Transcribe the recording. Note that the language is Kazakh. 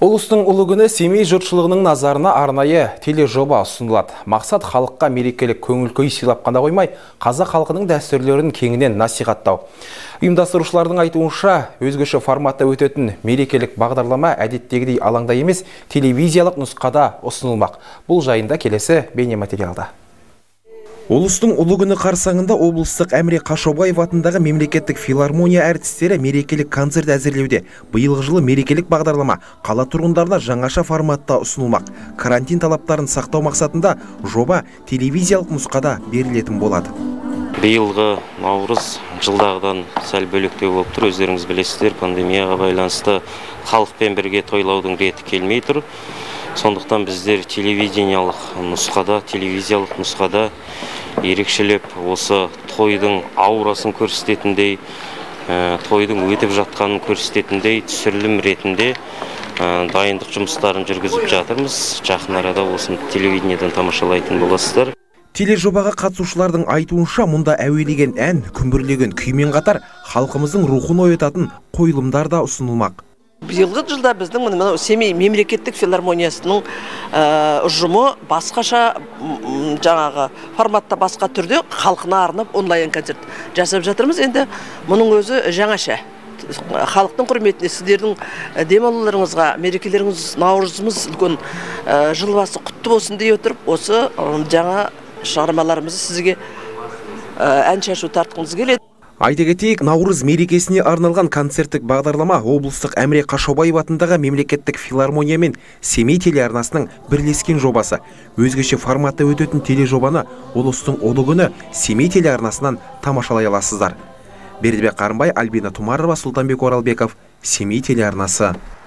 Ұлыстың ұлы күні Семей жұртшылығының назарына арнайы тележоба ұсынылады. Мақсат халыққа мерекелік көңіл-күй сыйлап қана қоймай, қазақ халқының дәстүрлерін кеңінен насихаттау. Ұйымдастырушылардың айтуынша, өзгеше форматта өтетін мерекелік бағдарлама әдеттегідей алаңда емес, телевизиялық нұсқада ұсынылмақ. Бұл жайында келесі бейнематериалда. Ұлыстың ұлы күні қарсаңында облыстық Әміре Қашаубаев атындағы мемлекеттік филармония әртістері мерекелік концерт әзірлеуде. Биылғы жылы мерекелік бағдарлама қала тұрғындарына жаңаша форматта ұсынылмақ. Карантин талаптарын сақтау мақсатында жоба телевизиялық нұсқада берілетін болады. Биылғы наурыз жылдағыдан сәл бөлектеу болып тұр. Өздеріңіз білесіздер, пандемияға байланысты халықпен бірге тойлаудың реті келмей тұр. Сондықтан біздер телевизиялық нұсқада ерекшелеп осы тойдың аурасын көрсететіндей, тойдың өтіп жатқанын көрсететіндей түсірілім ретінде дайындық жұмыстарын жүргізіп жатырмыз. Жақын арада осыны телевидениеден тамашалайтын боласыздар. Тележобаға қатысушылардың айтуынша, мұнда әуелеген ән, күмбірлеген күймен қатар халқымыздың рухын оятатын қойылымдар да ұсынылмақ. Биылғы жылда біздің Семей мемлекеттік филармониясының ұжымы басқаша жаңағы форматта басқа түрде халқына арнап онлайн концерт жасап жатырмыз. Енді мұның өзі жаңаша. Халықтың құрметіне, сіздердің демалуларыңызға, мерекелеріңіз, наурызымыз үлкен жыл басы құтты болсын дей отырып, осы жаңа шығармаларымызды сізге ән шашу тартқымыз келеді. Айта кетейік, наурыз мерекесіне арналған концерттік бағдарлама облыстық Әміре Қашаубаев атындағы мемлекеттік филармония мен Семей телеарнасының бірлескен жобасы. Өзгеше форматта өтетін тележобаны ұлыстың ұлы күні Семей телеарнасынан тамашалай аласыздар. Бердібек Қарымбай, Альбина Тумарова, Сұлтанбек Оралбеков, Семей телеарнасы.